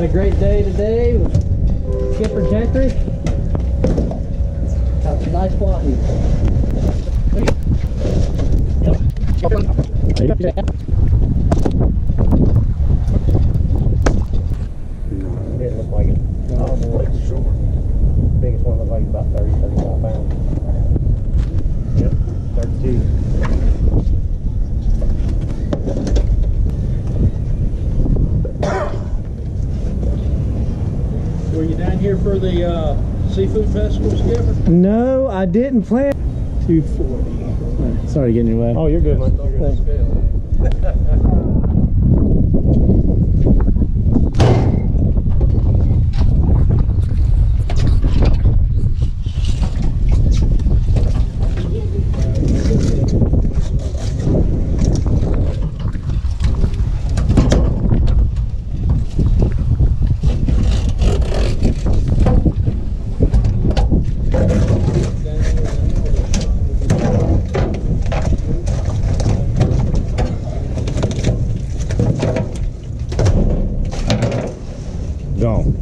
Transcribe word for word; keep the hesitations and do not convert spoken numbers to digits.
Had a great day today with Skipper Gentry. Got some nice wahoo. Didn't look like it. Oh, boy. Biggest one looked like about thirty, thirty-five pounds. Yep, thirty-two. Were you down here for the uh, seafood festival, Skipper? No, I didn't plan. two forty. Sorry to get in your way. Oh, you're good, man. You're good. Gone.